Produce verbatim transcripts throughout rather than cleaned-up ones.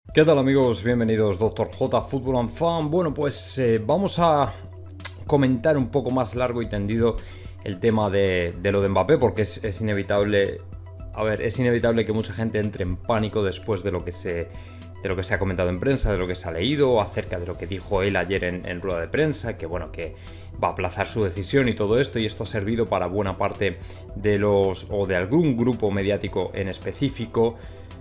¿Qué tal amigos? Bienvenidos Doctor J Fútbol and Fan. Bueno, pues eh, vamos a comentar un poco más largo y tendido el tema de, de lo de Mbappé, porque es, es inevitable. A ver, es inevitable que mucha gente entre en pánico después de lo que se, de lo que se ha comentado en prensa, de lo que se ha leído, acerca de lo que dijo él ayer en, en rueda de prensa, que bueno, que va a aplazar su decisión y todo esto, y esto ha servido para buena parte de los, o de algún grupo mediático en específico,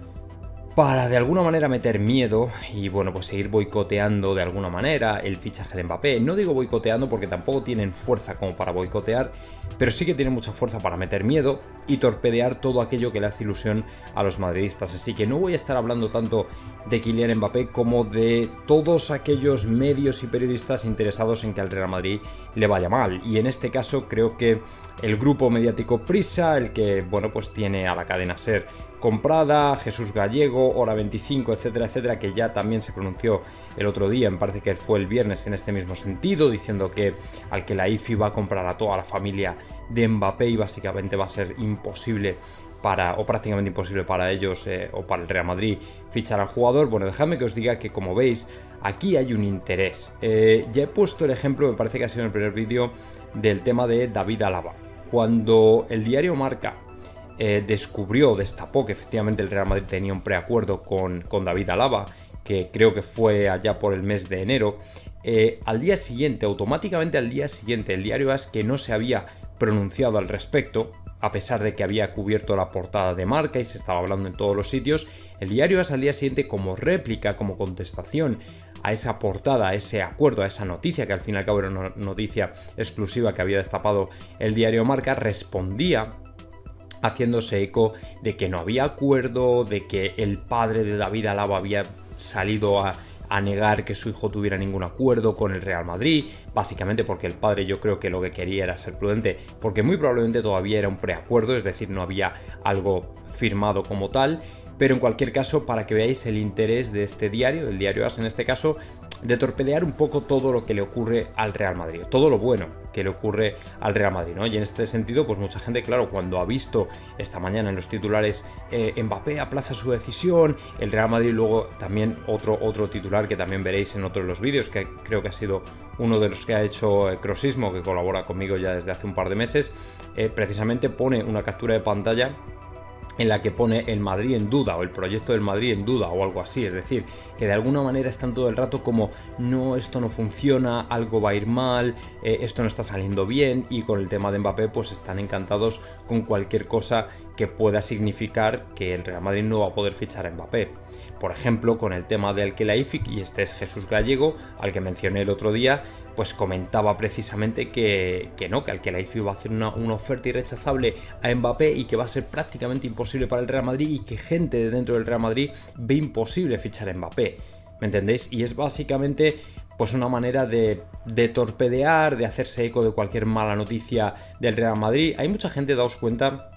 para de alguna manera meter miedo y bueno, pues seguir boicoteando de alguna manera el fichaje de Mbappé. No digo boicoteando porque tampoco tienen fuerza como para boicotear, pero sí que tienen mucha fuerza para meter miedo y torpedear todo aquello que le hace ilusión a los madridistas. Así que no voy a estar hablando tanto de Kylian Mbappé como de todos aquellos medios y periodistas interesados en que al Real Madrid le vaya mal. Y en este caso creo que el grupo mediático Prisa, el que bueno, pues tiene a la cadena SER comprada, Jesús Gallego, Hora veinticinco, etcétera, etcétera, que ya también se pronunció el otro día, me parece que fue el viernes en este mismo sentido, diciendo que al que la I F I va a comprar a toda la familia de Mbappé y básicamente va a ser imposible para, o prácticamente imposible para ellos eh, o para el Real Madrid fichar al jugador. Bueno, dejadme que os diga que, como veis, aquí hay un interés. Eh, ya he puesto el ejemplo, me parece que ha sido en el primer vídeo, del tema de David Alaba. Cuando el diario Marca Eh, descubrió, destapó que efectivamente el Real Madrid tenía un preacuerdo con, con David Alaba, que creo que fue allá por el mes de enero, eh, al día siguiente, automáticamente al día siguiente, el diario AS, que no se había pronunciado al respecto, a pesar de que había cubierto la portada de Marca y se estaba hablando en todos los sitios, el diario AS al día siguiente, como réplica, como contestación a esa portada, a ese acuerdo, a esa noticia, que al fin y al cabo era una noticia exclusiva que había destapado el diario Marca, respondía haciéndose eco de que no había acuerdo, de que el padre de David Alaba había salido a, a negar que su hijo tuviera ningún acuerdo con el Real Madrid, básicamente porque el padre, yo creo que lo que quería era ser prudente, porque muy probablemente todavía era un preacuerdo, es decir, no había algo firmado como tal. Pero en cualquier caso, para que veáis el interés de este diario, del diario AS en este caso, de torpedear un poco todo lo que le ocurre al Real Madrid, todo lo bueno que le ocurre al Real Madrid, ¿no? Y en este sentido, pues mucha gente, claro, cuando ha visto esta mañana en los titulares eh, Mbappé aplaza su decisión, el Real Madrid, luego también otro, otro titular que también veréis en otro de los vídeos, que creo que ha sido uno de los que ha hecho eh, Crossismo, que colabora conmigo ya desde hace un par de meses, eh, precisamente pone una captura de pantalla en la que pone el Madrid en duda o el proyecto del Madrid en duda o algo así, es decir, que de alguna manera están todo el rato como no, esto no funciona, algo va a ir mal, eh, esto no está saliendo bien, y con el tema de Mbappé pues están encantados con cualquier cosa que pueda significar que el Real Madrid no va a poder fichar a Mbappé. Por ejemplo, con el tema del Al-Khelaifi, y este es Jesús Gallego, al que mencioné el otro día, pues comentaba precisamente que, que no, que Al-Khelaifi va a hacer una, una oferta irrechazable a Mbappé y que va a ser prácticamente imposible para el Real Madrid, y que gente de dentro del Real Madrid ve imposible fichar a Mbappé. ¿Me entendéis? Y es básicamente pues una manera de, de torpedear, de hacerse eco de cualquier mala noticia del Real Madrid. Hay mucha gente, daos cuenta,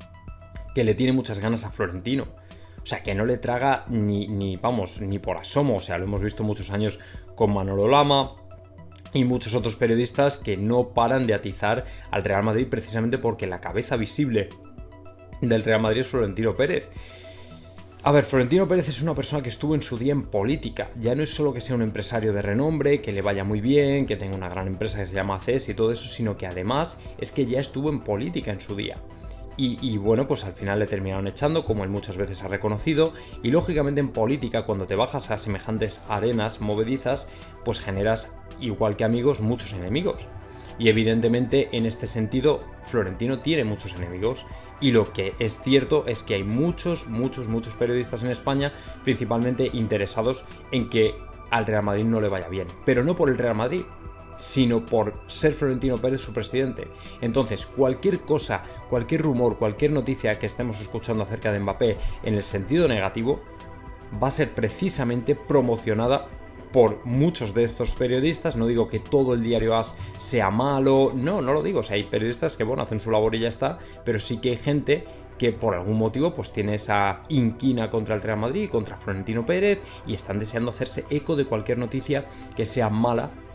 que le tiene muchas ganas a Florentino. O sea, que no le traga ni, ni, vamos, ni por asomo. O sea, lo hemos visto muchos años con Manolo Lama y muchos otros periodistas que no paran de atizar al Real Madrid, precisamente porque la cabeza visible del Real Madrid es Florentino Pérez. A ver, Florentino Pérez es una persona que estuvo en su día en política. Ya no es solo que sea un empresario de renombre, que le vaya muy bien, que tenga una gran empresa que se llama A C E S y todo eso, sino que además es que ya estuvo en política en su día. Y, y bueno, pues al final le terminaron echando, como él muchas veces ha reconocido, y lógicamente en política, cuando te bajas a semejantes arenas movedizas, pues generas, igual que amigos, muchos enemigos. Y evidentemente en este sentido Florentino tiene muchos enemigos, y lo que es cierto es que hay muchos, muchos, muchos periodistas en España, principalmente interesados en que al Real Madrid no le vaya bien, pero no por el Real Madrid, sino por ser Florentino Pérez su presidente. Entonces, cualquier cosa, cualquier rumor, cualquier noticia que estemos escuchando acerca de Mbappé en el sentido negativo, va a ser precisamente promocionada por muchos de estos periodistas. No digo que todo el diario AS sea malo, no, no lo digo. O sea, hay periodistas que, bueno, hacen su labor y ya está, pero sí que hay gente que por algún motivo pues tiene esa inquina contra el Real Madrid, contra Florentino Pérez, y están deseando hacerse eco de cualquier noticia que sea mala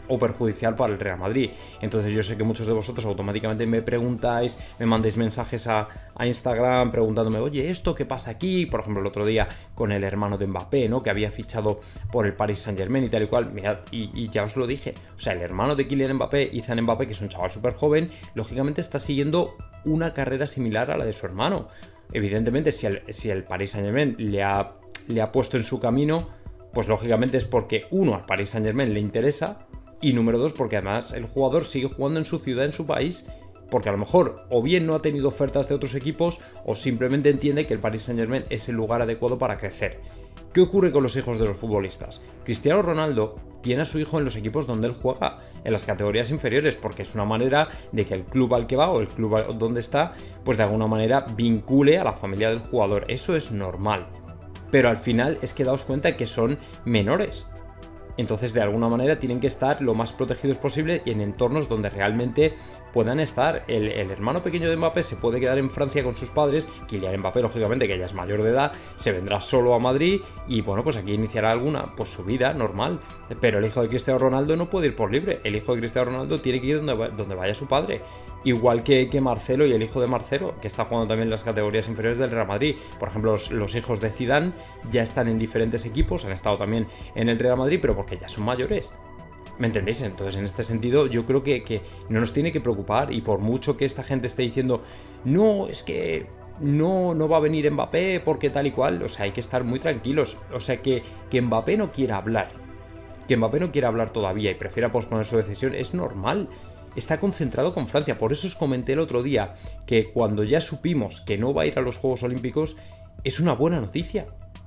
o perjudicial para el Real Madrid. Entonces yo sé que muchos de vosotros automáticamente me preguntáis, me mandéis mensajes a, a Instagram preguntándome, oye, ¿esto qué pasa aquí? Por ejemplo, el otro día con el hermano de Mbappé, ¿no? Que había fichado por el Paris Saint-Germain y tal y cual. Mirad, y, y ya os lo dije, o sea, el hermano de Kylian Mbappé, Ethan Mbappé, que es un chaval súper joven, lógicamente está siguiendo una carrera similar a la de su hermano. Evidentemente, si el, si el Paris Saint-Germain le ha, le ha puesto en su camino, pues lógicamente es porque, uno, al Paris Saint-Germain le interesa, y número dos, porque además el jugador sigue jugando en su ciudad, en su país, porque a lo mejor o bien no ha tenido ofertas de otros equipos o simplemente entiende que el Paris Saint-Germain es el lugar adecuado para crecer. ¿Qué ocurre con los hijos de los futbolistas? Cristiano Ronaldo tiene a su hijo en los equipos donde él juega, en las categorías inferiores, porque es una manera de que el club al que va o el club donde está, pues de alguna manera vincule a la familia del jugador. Eso es normal. Pero al final es que daos cuenta que son menores. Entonces, de alguna manera, tienen que estar lo más protegidos posible y en entornos donde realmente puedan estar. El, el hermano pequeño de Mbappé se puede quedar en Francia con sus padres. Kylian Mbappé, lógicamente, que ya es mayor de edad, se vendrá solo a Madrid y, bueno, pues aquí iniciará alguna, pues su vida normal. Pero el hijo de Cristiano Ronaldo no puede ir por libre. El hijo de Cristiano Ronaldo tiene que ir donde, donde vaya su padre. Igual que, que Marcelo y el hijo de Marcelo, que está jugando también en las categorías inferiores del Real Madrid. Por ejemplo, los, los hijos de Zidane ya están en diferentes equipos, han estado también en el Real Madrid, pero porque ya son mayores. ¿Me entendéis? Entonces, en este sentido, yo creo que, que no nos tiene que preocupar, y por mucho que esta gente esté diciendo, no, es que no, no va a venir Mbappé porque tal y cual, o sea, hay que estar muy tranquilos. O sea, que, que Mbappé no quiera hablar, que Mbappé no quiera hablar todavía y prefiera posponer su decisión, es normal. Está concentrado con Francia. Por eso os comenté el otro día que cuando ya supimos que no va a ir a los Juegos Olímpicos, es una buena noticia.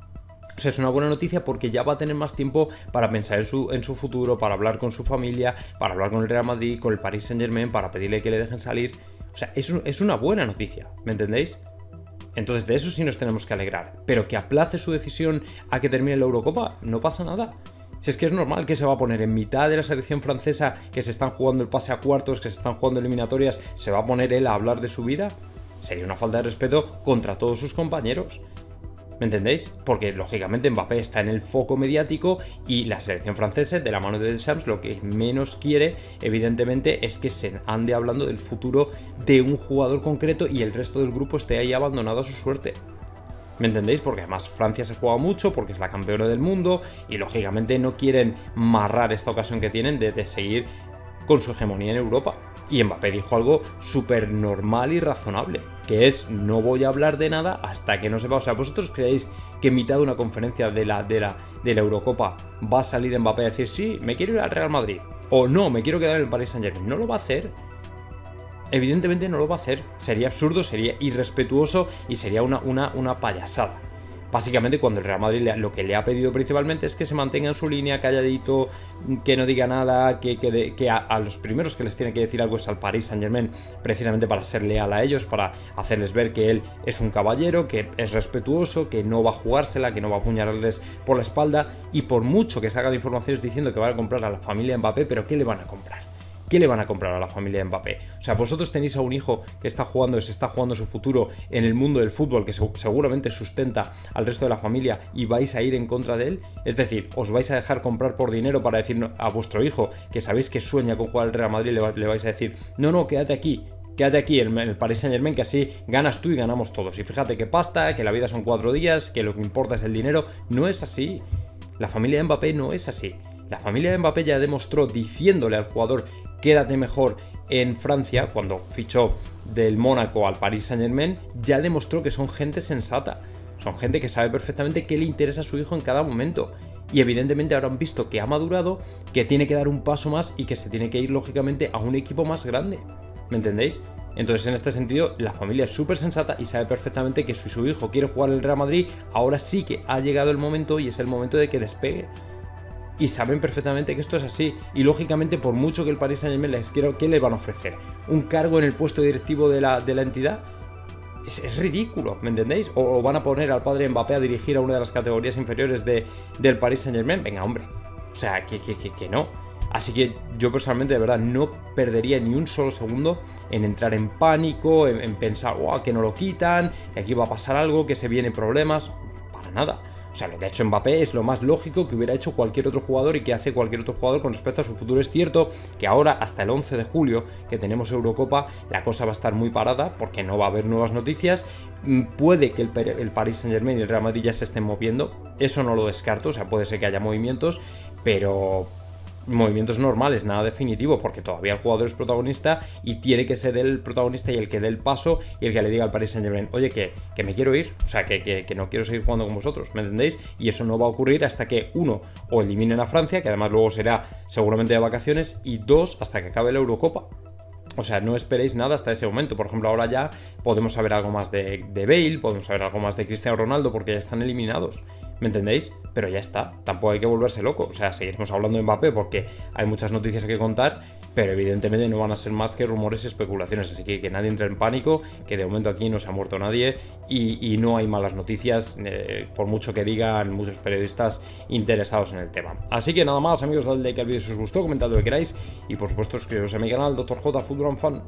O sea, es una buena noticia porque ya va a tener más tiempo para pensar en su, en su futuro, para hablar con su familia, para hablar con el Real Madrid, con el Paris Saint-Germain, para pedirle que le dejen salir. O sea, es, es una buena noticia, ¿me entendéis? Entonces de eso sí nos tenemos que alegrar. Pero que aplace su decisión a que termine la Eurocopa, no pasa nada. Si es que es normal que se va a poner en mitad de la selección francesa, que se están jugando el pase a cuartos, que se están jugando eliminatorias, ¿se va a poner él a hablar de su vida? Sería una falta de respeto contra todos sus compañeros. ¿Me entendéis? Porque lógicamente Mbappé está en el foco mediático y la selección francesa, de la mano de Deschamps, lo que menos quiere, evidentemente, es que se ande hablando del futuro de un jugador concreto y el resto del grupo esté ahí abandonado a su suerte. ¿Me entendéis? Porque además Francia se juega mucho, porque es la campeona del mundo y lógicamente no quieren marrar esta ocasión que tienen de, de seguir con su hegemonía en Europa. Y Mbappé dijo algo súper normal y razonable, que es: no voy a hablar de nada hasta que no sepa. O sea, ¿vosotros creéis que en mitad de una conferencia de la, de la, de la Eurocopa va a salir Mbappé a decir sí, me quiero ir al Real Madrid? O no, me quiero quedar en el Paris Saint-Germain. No lo va a hacer. Evidentemente no lo va a hacer. Sería absurdo, sería irrespetuoso y sería una, una, una payasada. Básicamente, cuando el Real Madrid lo que le ha pedido principalmente es que se mantenga en su línea, calladito, que no diga nada, que, que, de, que a, a los primeros que les tiene que decir algo es al Paris Saint-Germain, precisamente para ser leal a ellos, para hacerles ver que él es un caballero, que es respetuoso, que no va a jugársela, que no va a apuñalarles por la espalda. Y por mucho que salgan informaciones diciendo que van a comprar a la familia Mbappé, ¿pero qué le van a comprar? ¿Qué le van a comprar a la familia de Mbappé? O sea, vosotros tenéis a un hijo que está jugando, se está jugando su futuro en el mundo del fútbol, que seguramente sustenta al resto de la familia, y vais a ir en contra de él. Es decir, os vais a dejar comprar por dinero para decir a vuestro hijo, que sabéis que sueña con jugar al Real Madrid, le vais a decir: no, no, quédate aquí. Quédate aquí en el Paris Saint-Germain, que así ganas tú y ganamos todos. Y fíjate que pasta, que la vida son cuatro días, que lo que importa es el dinero. No es así. La familia de Mbappé no es así. La familia de Mbappé ya demostró, diciéndole al jugador: quédate mejor en Francia, cuando fichó del Mónaco al Paris Saint-Germain, ya demostró que son gente sensata. Son gente que sabe perfectamente qué le interesa a su hijo en cada momento. Y evidentemente ahora han visto que ha madurado, que tiene que dar un paso más y que se tiene que ir lógicamente a un equipo más grande. ¿Me entendéis? Entonces, en este sentido, la familia es súper sensata y sabe perfectamente que si su hijo quiere jugar en el Real Madrid, ahora sí que ha llegado el momento y es el momento de que despegue. Y saben perfectamente que esto es así. Y lógicamente, por mucho que el Paris Saint-Germain les quiera, ¿qué le van a ofrecer? ¿Un cargo en el puesto directivo de la, de la entidad? Es, es ridículo, ¿me entendéis? O, o van a poner al padre Mbappé a dirigir a una de las categorías inferiores de, del Paris Saint-Germain. Venga, hombre. O sea, que, que, que, que no. Así que yo personalmente, de verdad, no perdería ni un solo segundo en entrar en pánico, en, en pensar, wow, que no lo quitan, que aquí va a pasar algo, que se vienen problemas. Para nada. O sea, lo que ha hecho Mbappé es lo más lógico que hubiera hecho cualquier otro jugador y que hace cualquier otro jugador con respecto a su futuro. Es cierto que ahora, hasta el once de julio, que tenemos Eurocopa, la cosa va a estar muy parada porque no va a haber nuevas noticias. Puede que el, el Paris Saint-Germain y el Real Madrid ya se estén moviendo, eso no lo descarto, o sea, puede ser que haya movimientos, pero movimientos normales, nada definitivo, porque todavía el jugador es protagonista y tiene que ser el protagonista y el que dé el paso y el que le diga al Paris Saint-Germain, oye, que, que me quiero ir, o sea, que, que, que no quiero seguir jugando con vosotros, ¿me entendéis? Y eso no va a ocurrir hasta que, uno, o eliminen a Francia, que además luego será seguramente de vacaciones, y dos, hasta que acabe la Eurocopa. O sea, no esperéis nada hasta ese momento. Por ejemplo, ahora ya podemos saber algo más de, de Bale, podemos saber algo más de Cristiano Ronaldo, porque ya están eliminados. ¿Me entendéis? Pero ya está, tampoco hay que volverse loco. O sea, seguiremos hablando de Mbappé porque hay muchas noticias que contar, pero evidentemente no van a ser más que rumores y especulaciones. Así que que nadie entre en pánico, que de momento aquí no se ha muerto nadie y, y no hay malas noticias, eh, por mucho que digan muchos periodistas interesados en el tema. Así que nada más, amigos, dadle like al vídeo si os gustó, comentad lo que queráis y por supuesto suscribiros a mi canal, doctor J Football and Fan.